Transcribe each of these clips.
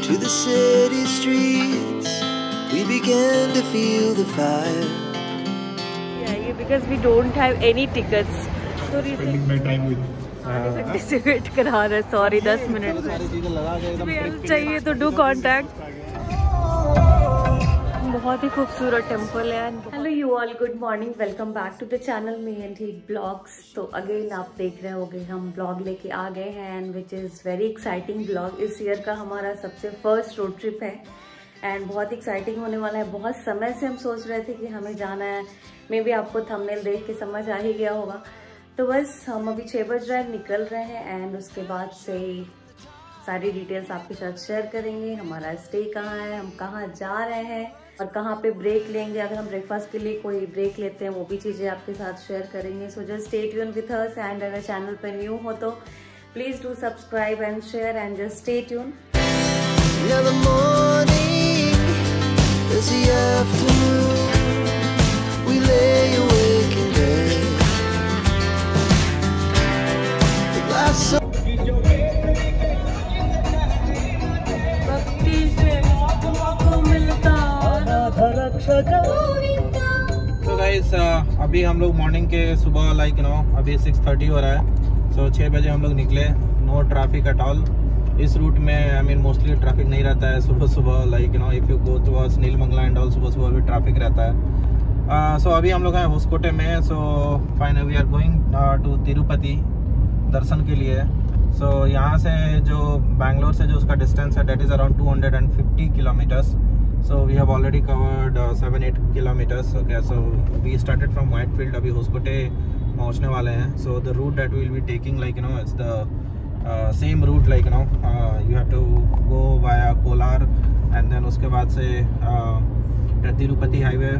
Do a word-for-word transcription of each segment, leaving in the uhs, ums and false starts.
to the city streets, we began to feel the fire. Yeah, because we don't have any tickets. So spending my time with. से wait करा रहे, sorry दस minute चाहिए तो do contact. बहुत ही खूबसूरत temple है। Hello you all, good morning, welcome back to the channel me and he blogs. तो अगेन आप देख रहे होगे हम ब्लॉग लेके आ गए हैं and which is very exciting blog. इस ईयर का हमारा सबसे फर्स्ट रोड ट्रिप है एंड बहुत एक्साइटिंग होने वाला है। बहुत समय से हम सोच रहे थे कि हमें जाना है, मे बी आपको थंबनेल देख के समझ आ ही गया होगा। तो बस हम अभी छः बज रहे हैं, निकल रहे हैं एंड उसके बाद से सारी डिटेल्स आपके साथ शेयर करेंगे। हमारा स्टे कहाँ है, हम कहाँ जा रहे हैं और कहाँ पे ब्रेक लेंगे, अगर हम ब्रेकफास्ट के लिए कोई ब्रेक लेते हैं वो भी चीज़ें आपके साथ शेयर करेंगे। So just stay tune with us and अगर चैनल पर न्यू हो तो please do subscribe and share and just stay tune. तो गाइस अभी हम लोग मॉर्निंग के सुबह लाइक यू नो अभी सिक्स थर्टी हो रहा है। सो so, छः बजे हम लोग निकले। नो ट्रैफिक एट ऑल इस रूट में। आई मीन मोस्टली ट्रैफिक नहीं रहता है सुबह सुबह, like you know if you go towards Nelamangala and all सुबह सुबह भी ट्रैफिक रहता है। सो uh, so, अभी हम लोग हैं होसकोटे में। So finally we are going to Tirupati दर्शन के लिए। सो so, यहाँ से जो बैंगलोर से जो उसका डिस्टेंस है that is around two hundred fifty kilometres. So we have already covered uh, seven eight kilometers. Okay, so we started from Whitefield. अभी होसकोटे पहुँचने वाले हैं। So the route that we will be taking, like you know, it's the uh, same route, like you know, uh, you have to go via Kolar and then उसके बाद से uh, Tirupati highway,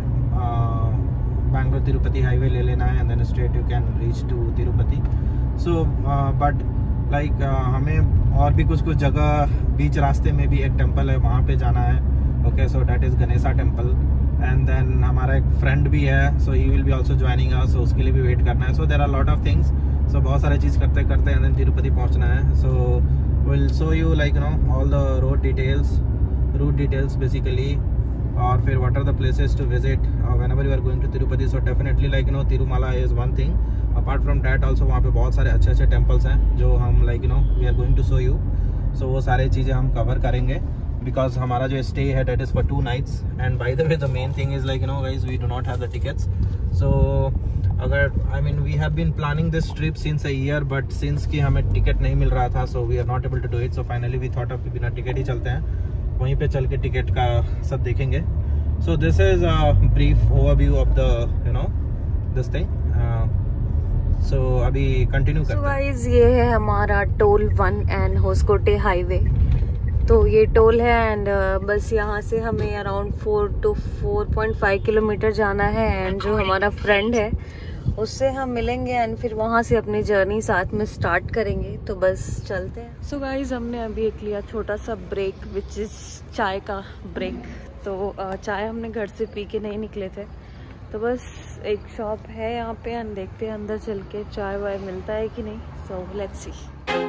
Bangalore Tirupati highway ले लेना है and then straight you can reach to Tirupati. So uh, but like uh, हमें और भी कुछ कुछ जगह बीच रास्ते में भी एक टेम्पल है, वहाँ पे जाना है। Okay, so that is Ganesha temple and then हमारा एक फ्रेंड भी है, so he will be also joining us, so उसके लिए भी वेट करना है। So there are lot of things. So बहुत सारे चीज़ करते करते एंड देन तिरुपति पहुंचना है। So will show you like you know all the road details route details basically, और फिर what are the places to visit whenever you are going to Tirupati. So definitely like you know Tirumala is one thing, apart from that also वहाँ पे बहुत सारे अच्छे अच्छे temples हैं जो हम like you know we are going to show you. So वो सारी चीज़ें हम कवर करेंगे because हमारा जो stay है that is for two nights and by the way the main thing is like you know guys we do not have the tickets. So अगर I mean we have been planning this trip since a year but since कि हमें ticket नहीं मिल रहा था so we are not able to do it. So finally we thought of कि बिना ticket ही चलते हैं, वहीं पे चल के टिकट का सब देखेंगे। So this is a brief overview of the you know this thing. uh, so अभी कंटिन्यू करते हैं। So guys ये है हमारा toll one and Hoskote highway. तो ये टोल है एंड uh, बस यहाँ से हमें around four to four point five kilometre जाना है एंड जो हमारा फ्रेंड है उससे हम मिलेंगे एंड फिर वहाँ से अपनी जर्नी साथ में स्टार्ट करेंगे। तो बस चलते हैं। सो so गाइज हमने अभी एक लिया छोटा सा ब्रेक विच इज़ चाय का ब्रेक। तो uh, चाय हमने घर से पी के नहीं निकले थे, तो बस एक शॉप है यहाँ पे एंड देखते हैं अंदर चल के चाय वाय मिलता है कि नहीं। So let's see.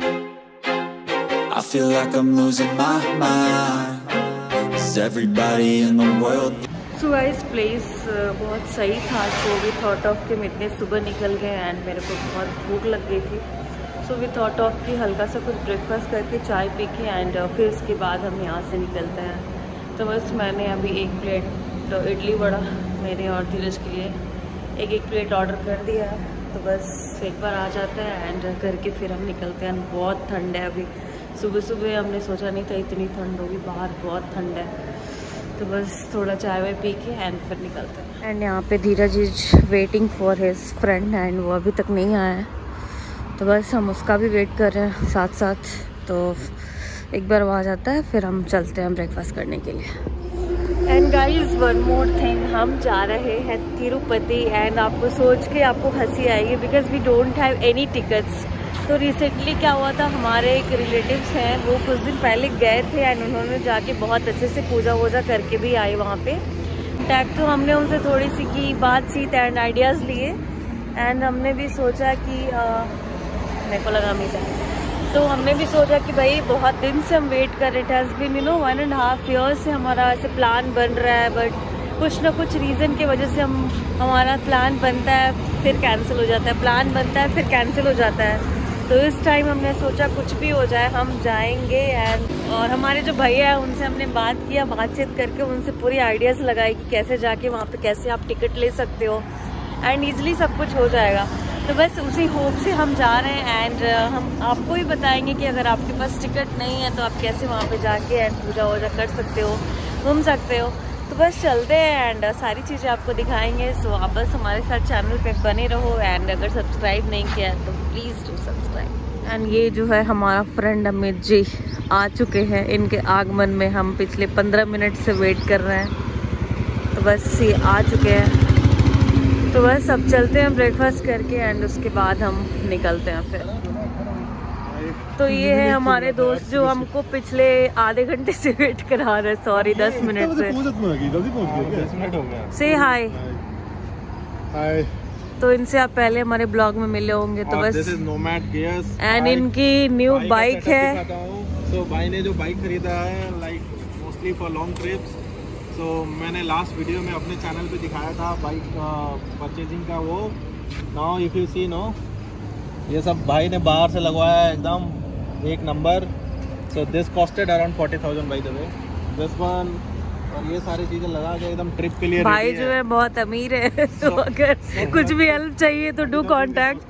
I feel like I'm losing my mind. Is everybody in the world? So guys place बहुत सही था। सो वी थॉट ऑफ कि हम इतने सुबह निकल गए एंड मेरे को बहुत भूख लग गई थी। सो वी थॉट ऑफ कि हल्का सा कुछ ब्रेकफास्ट करके चाय पी के एंड फिर उसके बाद हम यहाँ से निकलते हैं। तो बस मैंने अभी एक प्लेट तो इडली वड़ा मेरे और धीरज के लिए एक एक प्लेट ऑर्डर कर दिया। तो बस एक बार आ जाता है एंड करके फिर हम निकलते हैं। बहुत ठंड है अभी, सुबह सुबह हमने सोचा नहीं था इतनी ठंड होगी, बाहर बहुत ठंड है। तो बस थोड़ा चाय वाय पी के एंड फिर निकलते हैं। एंड यहाँ पे Dheeraj is waiting for his friend and वो अभी तक नहीं आया है, तो बस हम उसका भी वेट कर रहे हैं साथ साथ। तो एक बार वो आ जाता है फिर हम चलते हैं ब्रेकफास्ट करने के लिए। And guys one more thing, हम जा रहे हैं तिरुपति एंड आपको सोच के आपको हंसी आएगी because we don't have any tickets. तो रिसेंटली क्या हुआ था, हमारे एक रिलेटिव्स हैं वो कुछ दिन पहले गए थे एंड उन्होंने जाके बहुत अच्छे से पूजा वूजा करके भी आए वहाँ पे। टैग तो हमने उनसे थोड़ी सी की बातचीत एंड आइडियाज़ लिए एंड हमने भी सोचा कि आ, मेरे को लगा मैं जाए तो हमने भी सोचा कि भाई बहुत दिन से हम वेट कर रहे थे, has been you know one and half year से हमारा ऐसे प्लान बन रहा है, बट कुछ ना कुछ रीज़न की वजह से हम हमारा प्लान बनता है फिर कैंसिल हो जाता है, प्लान बनता है फिर कैंसिल हो जाता है। तो इस टाइम हमने सोचा कुछ भी हो जाए हम जाएंगे। एंड और हमारे जो भैया है उनसे हमने बात किया, बातचीत करके उनसे पूरी आइडियाज़ लगाई कि कैसे जाके वहाँ पे कैसे आप टिकट ले सकते हो एंड ईज़िली सब कुछ हो जाएगा। तो बस उसी होप से हम जा रहे हैं एंड हम आपको ही बताएंगे कि अगर आपके पास टिकट नहीं है तो आप कैसे वहाँ पे जाके एंड पूजा वूजा कर सकते हो, घूम सकते हो। तो बस चलते हैं एंड सारी चीज़ें आपको दिखाएंगे। सो आप बस हमारे साथ चैनल पे बने रहो एंड अगर सब्सक्राइब नहीं किया है तो प्लीज़ डू सब्सक्राइब। एंड ये जो है हमारा फ्रेंड अमित जी आ चुके हैं, इनके आगमन में हम पिछले पंद्रह मिनट से वेट कर रहे हैं। तो बस ये आ चुके हैं, तो बस अब चलते हैं ब्रेकफास्ट करके एंड उसके बाद हम निकलते हैं फिर। तो ये है हमारे दोस्त जो हमको पिछले आधे घंटे से वेट करा रहे, सॉरी दस मिनट से। से हाय हाय। तो इनसे आप पहले हमारे ब्लॉग में मिले होंगे। तो बस एंड इनकी न्यू बाइक है। तो भाई ने जो बाइक खरीदा है like mostly for long trips. तो मैंने लास्ट वीडियो में अपने चैनल पे दिखाया था बाइक परचेजिंग का वो। Now if you see no ये सब भाई ने बाहर से लगवाया है, एकदम एक नंबर। So this costed around forty thousand by the way this one. और ये सारी चीजें लगा के एकदम ट्रिप के लिए भाई जो है बहुत अमीर है। तो अगर कुछ भी हेल्प चाहिए तो डू कॉन्टैक्ट।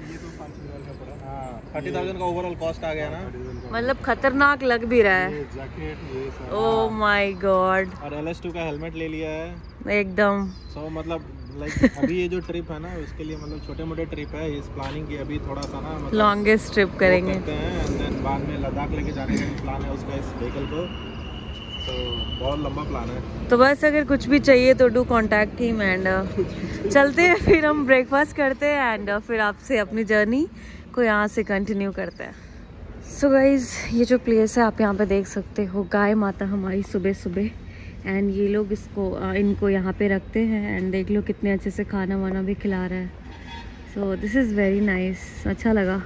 थर्टी थाउजेंड का ओवरऑल कॉस्ट आ गया ना, मतलब खतरनाक लग भी रहा है। Oh my god. और एल एस टू का हेलमेट ले लिया है एकदम। सो so, मतलब लाइक अभी ये जो ट्रिप है ना उसके लिए मतलब छोटे मोटे ट्रिप है, इस प्लानिंग की अभी थोड़ा सा ना मतलब लॉन्गेस्ट ट्रिप करेंगे करते हैं एंड देन बाद में लद्दाख लेके जाने का प्लान है उसका, इस व्हीकल को। तो बहुत लंबा प्लान है। तो बस अगर कुछ भी चाहिए तो डू कॉन्टैक्ट हिम एंड चलते हैं फिर हम ब्रेकफास्ट करते हैं एंड फिर आपसे अपनी जर्नी को यहाँ से कंटिन्यू करते हैं। सो so गाइज ये जो प्लेस है आप यहाँ पे देख सकते हो, गाय माता हमारी सुबह सुबह एंड ये लोग इसको इनको यहाँ पे रखते हैं एंड देख लो कितने अच्छे से खाना वाना भी खिला रहा है। So this is very nice, अच्छा लगा।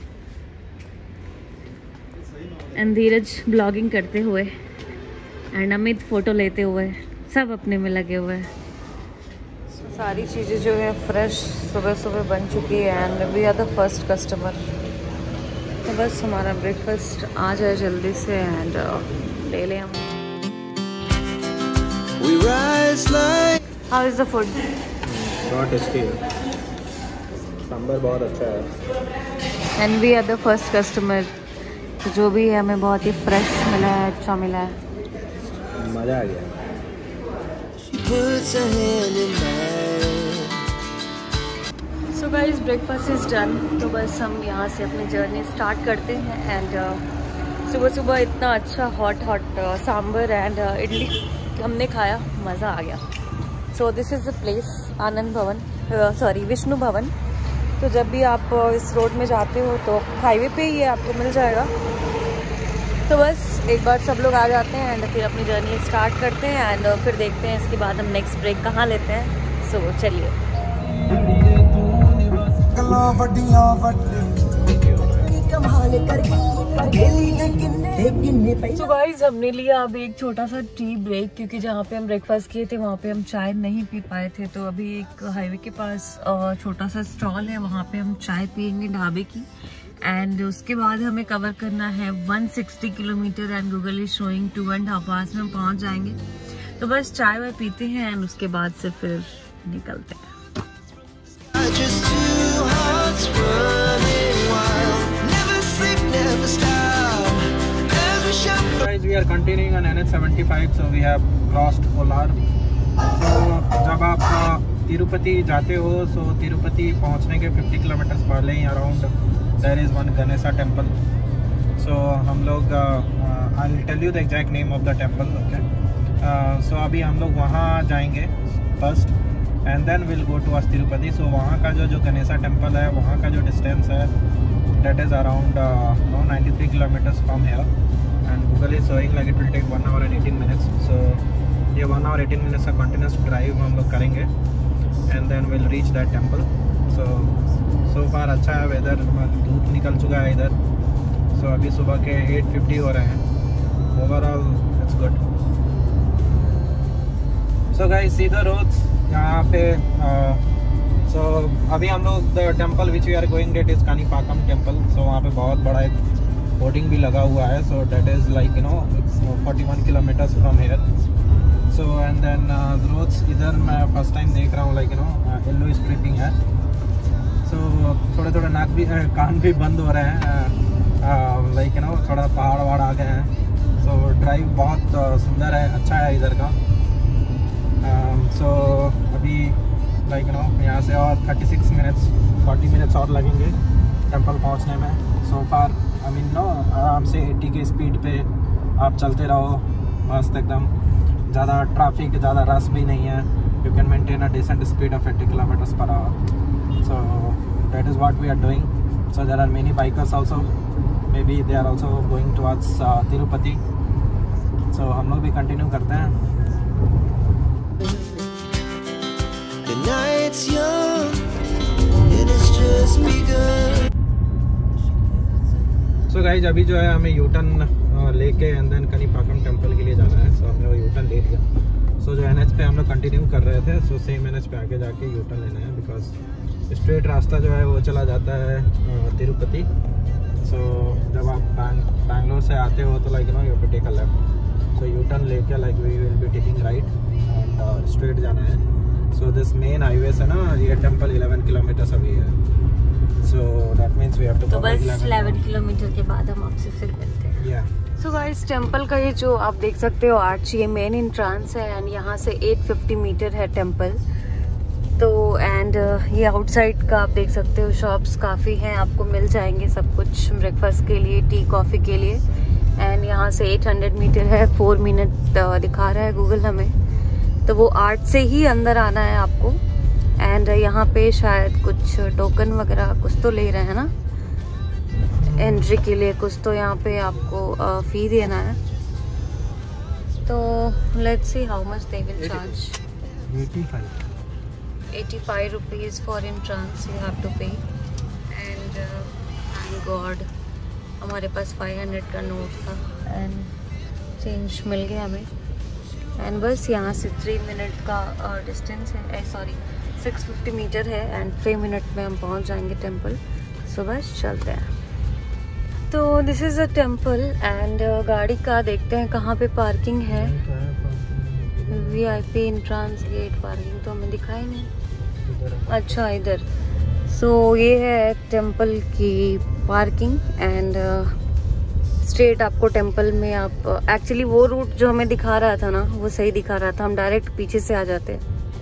एंड धीरज ब्लॉगिंग करते हुए एंड अमित फ़ोटो लेते हुए, सब अपने में लगे हुए हैं। सारी चीज़ें जो है फ्रेश सुबह सुबह बन चुकी है and we are the first customer. तो बस हमारा ब्रेकफास्ट आ जाए जल्दी से एंड uh, ले लें हम। How is the food? बहुत टेस्टी है, सांभर बहुत अच्छा है। And we are the first customer. तो जो भी है हमें बहुत ही फ्रेश मिला है, अच्छा मिला है, मज़ा आ गया। So guys breakfast is done. तो बस हम यहाँ से अपनी जर्नी स्टार्ट करते हैं एंड uh, सुबह सुबह इतना अच्छा hot hot sambar and idli हमने खाया, मज़ा आ गया। So this is the place Anand Bhavan, sorry Vishnu भवन। तो जब भी आप uh, इस रोड में जाते हो तो हाईवे पे ही आपको मिल जाएगा। तो बस एक बार सब लोग आ जाते हैं एंड फिर अपनी जर्नी स्टार्ट करते हैं एंड फिर देखते हैं इसके बाद हम नेक्स्ट ब्रेक कहाँ लेते हैं। सो so, चलिए। तो गाइस हमने लिया अभी एक छोटा सा टी ब्रेक, क्योंकि जहाँ पे हम ब्रेकफास्ट किए थे वहाँ पे हम चाय नहीं पी पाए थे। तो अभी एक हाईवे के पास छोटा सा स्टॉल है, वहाँ पे हम चाय पियेंगे ढाबे की एंड उसके बाद हमें कवर करना है एक सौ साठ kilometre and Google is showing two and half hours में हम पहुँच जाएंगे। तो बस चाय वाय पीते हैं एंड उसके बाद से फिर निकलते हैं। Guys, we are continuing on N H seventy-five, so we have crossed Kolar. So जब आप तिरुपति जाते हो so तिरुपति पहुंचने के पचास किलोमीटर पहले ही around there is one Ganesha temple. So हम लोग uh, I'll tell you the exact name of the temple, okay? Uh, so अभी हम लोग वहाँ जाएंगे first and then we'll go to Tirupati. So वहाँ का जो जो Ganesha temple है वहाँ का जो distance है that is around uh, no, ninety-three kilometers from here. And Google is showing like it will take one hour and eighteen minutes. So ये one hour eighteen minutes का continuous drive हम लोग करेंगे and then we'll reach that temple. So so far अच्छा है weather, धूप निकल चुका है इधर सो so, अभी सुबह के एट फिफ्टी हो रहे हैं। Overall it's good. So guys see the roads यहाँ पे। सो uh, so, अभी हम लोग the temple which we are going that is Kanipakam temple. So वहाँ पे बहुत बड़ा एक बोर्डिंग भी लगा हुआ है। So that is like you know forty one kilometres from here. So and then roads इधर मैं फर्स्ट टाइम देख रहा हूँ like you know yellow striping है। सो so, थोड़े थोड़े नाक भी कान भी बंद हो रहे हैं लाइक यू नो थोड़ा पहाड़ वहाड़ आ गए हैं। सो so, ड्राइव बहुत uh, सुंदर है, अच्छा है इधर का। सो so, अभी लाइक यू नो यहाँ से और thirty six minutes forty minutes और लगेंगे टेम्पल पहुँचने में। सो फार आई मीन नो आराम से एट्टी के स्पीड पे आप चलते रहो मस्त एकदम। ज़्यादा ट्रैफिक, ज़्यादा रश भी नहीं है। You can maintain a decent speed of eighty kilometres per hour. So that is what we are doing. So there are many bikers also, maybe they are also going towards Tirupati. So हम लोग भी continue करते हैं। The night's young and it's just begun. So guys अभी जो है हमें U turn लेके एंड देन कानीपाकम टेम्पल के लिए जाना है। सो so, हमने वो यूटर्न ले लिया। सो so, जो एन एच पे हम लोग कंटिन्यू कर रहे थे, सो सेम एन एच पे आगे जाके यूटर्न लेना है बिकॉज स्ट्रेट रास्ता जो है वो चला जाता है तिरुपति। सो so, जब आप बैंग बैंगलोर से आते हो तो like no you have to take a left. So U turn लेके like we will be taking right and straight जाना है। सो दिस मेन हाईवे से ना ये टेम्पल इलेवन किलोमीटर्स अभी है। So that means we have to तो बस इलेवन किलोमीटर के बाद हम आपसे फिर मिलते हैं। yeah. सो गाइस टेम्पल का ये जो आप देख सकते हो आर्च, ये मेन एंट्रेंस है एंड यहाँ से एट फिफ्टी मीटर है टेम्पल। तो एंड ये आउटसाइड का आप देख सकते हो शॉप्स काफ़ी हैं, आपको मिल जाएंगे सब कुछ ब्रेकफास्ट के लिए, टी कॉफ़ी के लिए। एंड यहाँ से एट हंड्रेड मीटर है, फोर मिनट दिखा रहा है गूगल हमें। तो वो आर्च से ही अंदर आना है आपको। एंड यहाँ पे शायद कुछ टोकन वगैरह कुछ तो ले रहे हैं ना एंट्री के लिए, कुछ तो यहाँ पे आपको फ़ी देना है। तो let's see how much they will charge. Eighty five rupees for entrance you have to pay. And thank god हमारे पास फाइव हंड्रेड का नोट था एंड चेंज मिल गया हमें। एंड बस यहाँ से थ्री मिनट का डिस्टेंस है, सॉरी सिक्स फिफ्टी मीटर है एंड थ्री मिनट में हम पहुँच जाएंगे टेम्पल। सो बस चलते हैं। तो this is a temple and गाड़ी का देखते हैं कहाँ पे पार्किंग है। V I P entrance gate parking तो हमें दिखाई नहीं। अच्छा इधर। सो so, ये है टेम्पल की पार्किंग एंड स्ट्रेट आपको टेम्पल में आप एक्चुअली वो रूट जो हमें दिखा रहा था ना वो सही दिखा रहा था, हम डायरेक्ट पीछे से आ जाते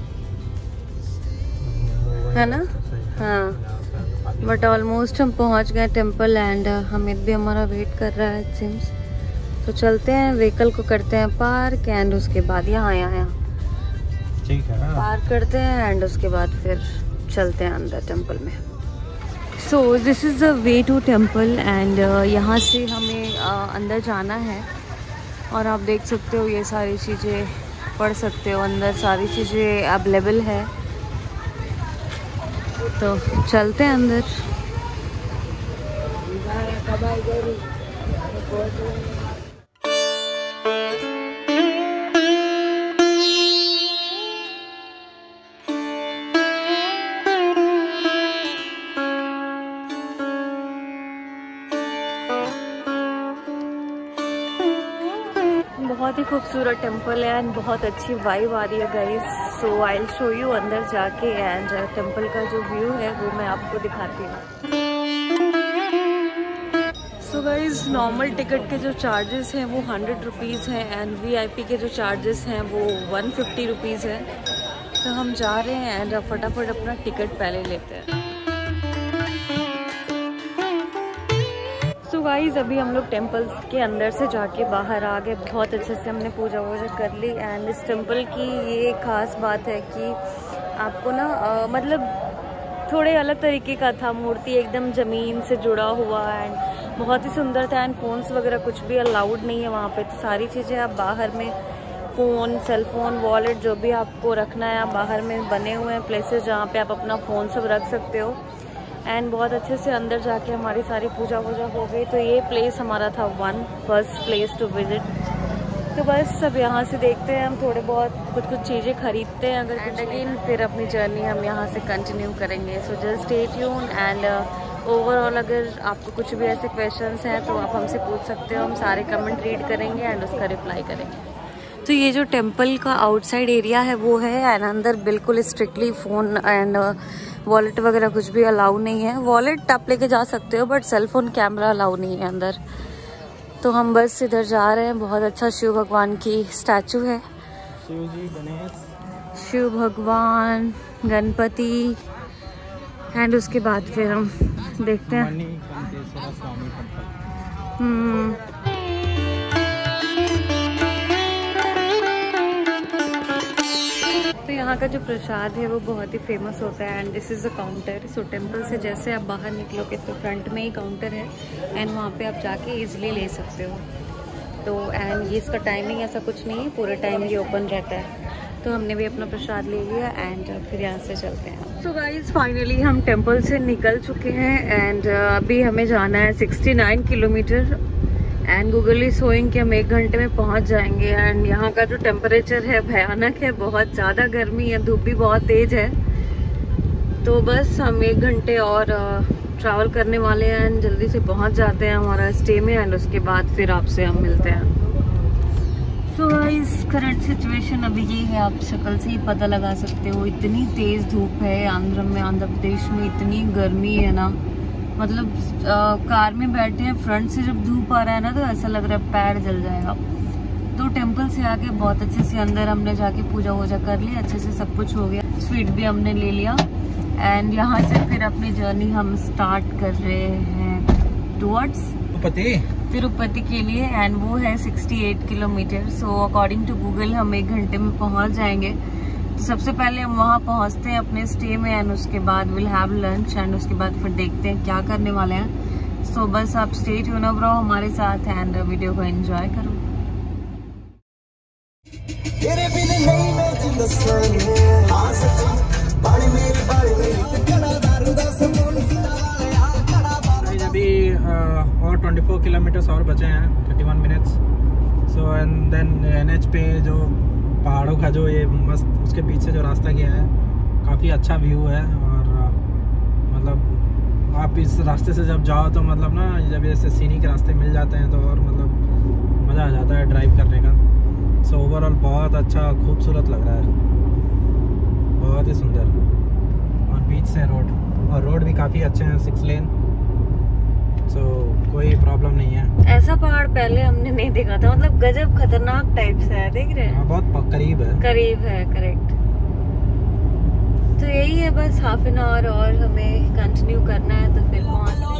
है ना। हाँ बट ऑलमोस्ट हम पहुंच गए टेम्पल एंड हमिद भी हमारा वेट कर रहा है सिम्स। तो चलते हैं, व्हीकल को करते हैं पार्क एंड उसके बाद यहाँ यहाँ ठीक है पार्क करते हैं एंड उसके बाद फिर चलते हैं अंदर टेम्पल में। So this is the way to temple and यहाँ से हमें uh, अंदर जाना है। और आप देख सकते हो ये सारी चीज़ें पढ़ सकते हो, अंदर सारी चीज़ें अवेलेबल है। तो चलते हैं अंदर। बहुत ही खूबसूरत टेम्पल है एंड बहुत अच्छी वाइब आ रही है guys. So I will show you अंदर जाके एंड टेम्पल का जो व्यू है वो मैं आपको दिखाती हूँ। सो गाइस नॉर्मल टिकट के जो चार्जेस हैं वो हंड्रेड रुपीज़ हैं एंड वीआईपी के जो चार्जेस हैं वो वन फिफ्टी रुपीज़ है। तो हम जा रहे हैं एंड फटाफट अपना टिकट पहले लेते हैं। सो गाइस अभी हम लोग टेम्पल के अंदर से जाके बाहर आ गए। बहुत अच्छे से हमने पूजा वूजा कर ली एंड इस टेम्पल की ये खास बात है कि आपको ना आ, मतलब थोड़े अलग तरीके का था, मूर्ति एकदम ज़मीन से जुड़ा हुआ एंड बहुत ही सुंदर था। एंड फ़ोन्स वगैरह कुछ भी अलाउड नहीं है वहाँ पे, तो सारी चीज़ें आप बाहर में फ़ोन, सेलफोन, वॉलेट जो भी आपको रखना है आप बाहर में बने हुए हैं प्लेसेस जहाँ पे आप अपना फ़ोन सब रख सकते हो। एंड बहुत अच्छे से अंदर जाके हमारी सारी पूजा वूजा हो गई। तो ये प्लेस हमारा था one first place to visit. तो बस सब यहाँ से देखते हैं, हम थोड़े बहुत कुछ कुछ चीज़ें खरीदते हैं अगर कुछ, लेकिन फिर अपनी जर्नी हम यहाँ से कंटिन्यू करेंगे। So just stay tune and overall अगर आपको कुछ भी ऐसे क्वेश्चंस हैं तो आप हमसे पूछ सकते हो, हम सारे कमेंट रीड करेंगे एंड उसका रिप्लाई करेंगे। तो ये जो टेम्पल का आउटसाइड एरिया है वो है, एंड अंदर बिल्कुल स्ट्रिक्टली फ़ोन एंड वॉलेट वगैरह कुछ भी अलाउ नहीं है। वॉलेट आप लेके जा सकते हो बट सेलफोन कैमरा अलाउ नहीं है अंदर। तो हम बस इधर जा रहे हैं। बहुत अच्छा शिव भगवान की स्टैचू है, शिव जी, गणेश, शिव भगवान, गणपति, एंड उसके बाद फिर हम देखते हैं। हम्म तो यहाँ का जो प्रसाद है वो बहुत ही फेमस होता है and this is a counter. So temple से जैसे आप बाहर निकलोगे तो फ्रंट में ही काउंटर है एंड वहाँ पे आप जाके इजीली ले सकते हो। तो एंड ये इसका टाइमिंग ऐसा कुछ नहीं है, पूरे टाइम ये ओपन रहता है। तो हमने भी अपना प्रसाद ले लिया एंड फिर यहाँ से चलते हैं। सो गाइस फाइनली हम टेम्पल से निकल चुके हैं एंड अभी हमें जाना है sixty nine kilometre and Google is showing कि हम एक घंटे में पहुंच जाएंगे। एंड यहाँ का जो टेम्परेचर है भयानक है, बहुत ज़्यादा गर्मी है, धूप भी बहुत तेज़ है। तो बस हम एक घंटे और ट्रैवल करने वाले हैं एंड जल्दी से पहुंच जाते हैं हमारा स्टे में एंड उसके बाद फिर आपसे हम मिलते हैं। सो गाइस करंट सिचुएशन अभी ये है, आप शक्ल से ही पता लगा सकते हो, इतनी तेज़ धूप है आंध्र में, आंध्र प्रदेश में इतनी गर्मी है ना, मतलब आ, कार में बैठे हैं, फ्रंट से जब धूप आ रहा है ना तो ऐसा लग रहा है पैर जल जाएगा। तो टेंपल से आके बहुत अच्छे से अंदर हमने जाके पूजा वूजा कर ली, अच्छे से सब कुछ हो गया, स्वीट भी हमने ले लिया एंड यहाँ से फिर अपनी जर्नी हम स्टार्ट कर रहे हैं टुवर्ड्स तिरुपति तिरुपति के लिए एंड वो है अड़सठ kilometre. So according to Google हम एक घंटे में पहुँच जाएंगे। तो सबसे पहले हम वहाँ पहुँचते हैं अपने स्टे में एंड उसके बाद विल हैव लंच एंड उसके बाद फिर देखते हैं क्या करने वाले हैं। सो so, बस आप स्टे ट्यून अप रहो हमारे साथ एंड वीडियो को एंजॉय करो। अभी और चौबीस किलोमीटर और बचे हैं, इकतीस minutes. So and then NH पे जो पहाड़ों का जो ये मस्त उसके पीछे जो रास्ता गया है काफ़ी अच्छा व्यू है और मतलब आप इस रास्ते से जब जाओ तो मतलब ना जब ऐसे सीनिक रास्ते मिल जाते हैं तो और मतलब मज़ा आ जाता है ड्राइव करने का। सो ओवरऑल बहुत अच्छा खूबसूरत लग रहा है, बहुत ही सुंदर, और बीच से रोड और रोड भी काफ़ी अच्छे हैं, सिक्स लेन। सो so, कोई प्रॉब्लम नहीं है। ऐसा पहाड़ पहले हमने नहीं देखा था, मतलब गजब खतरनाक टाइप से है, देख रहे हैं? हाँ, बहुत करीब है करीब है, करेक्ट। तो यही है, बस हाफ एन आवर और हमें कंटिन्यू करना है तो फिर पहुँच।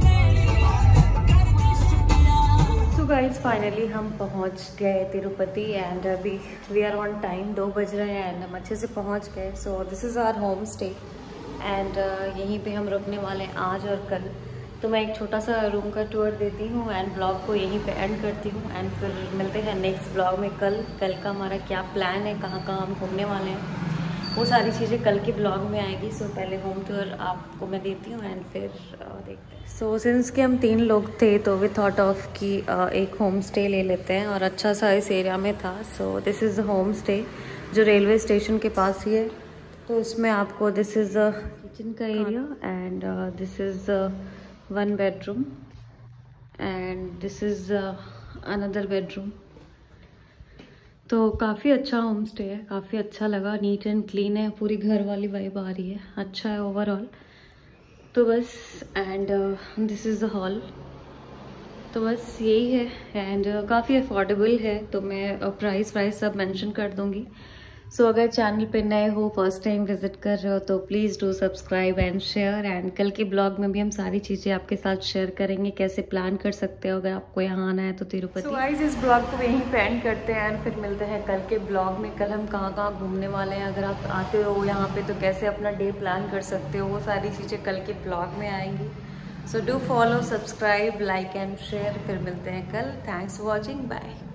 सो गाइस फाइनली हम पहुँच गए तिरुपति एंड अभी वी आर ऑन टाइम, दो बज रहे हैं एंड हम अच्छे से पहुँच गए। So this is our home stay and यहीं पे हम रुकने वाले हैं आज और कल। तो मैं एक छोटा सा रूम का टूर देती हूँ एंड ब्लॉग को यहीं पे एंड करती हूँ एंड फिर मिलते हैं नेक्स्ट ब्लॉग में। कल कल का हमारा क्या प्लान है, कहाँ कहाँ हम घूमने वाले हैं, वो सारी चीज़ें कल के ब्लॉग में आएगी। सो पहले होम टूर आपको मैं देती हूँ एंड फिर देखते हैं। सो सिंस के हम तीन लोग थे तो वी थॉट ऑफ कि एक होम स्टे ले लेते हैं और अच्छा सा इस एरिया में था। So this is home stay जो रेलवे स्टेशन के पास ही है। तो इसमें आपको दिस इज़ किचन का area and this is one bedroom and this is uh, another bedroom। तो काफ़ी अच्छा होम स्टे है, काफ़ी अच्छा लगा, नीट एंड क्लीन है, पूरी घर वाली वाइब आ रही है, अच्छा है ओवरऑल। तो बस and this is the hall. तो बस यही है एंड uh, काफ़ी अफोर्डेबल है, तो मैं प्राइस प्राइस सब मेंशन कर दूँगी। सो so, अगर चैनल पे नए हो, फर्स्ट टाइम विजिट कर रहे हो तो please do subscribe and share and कल के ब्लॉग में भी हम सारी चीज़ें आपके साथ शेयर करेंगे, कैसे प्लान कर सकते हो अगर आपको यहाँ आना है तो तिरुपति। so गाइस इस ब्लॉग को यहीं पे एंड करते हैं एंड फिर मिलते हैं कल के ब्लॉग में। कल हम कहाँ कहाँ घूमने वाले हैं, अगर आप आते हो यहाँ पे तो कैसे अपना डे प्लान कर सकते हो, वो सारी चीज़ें कल के ब्लॉग में आएंगी। So do follow, subscribe, like and share. फिर मिलते हैं कल। Thanks for watching, bye.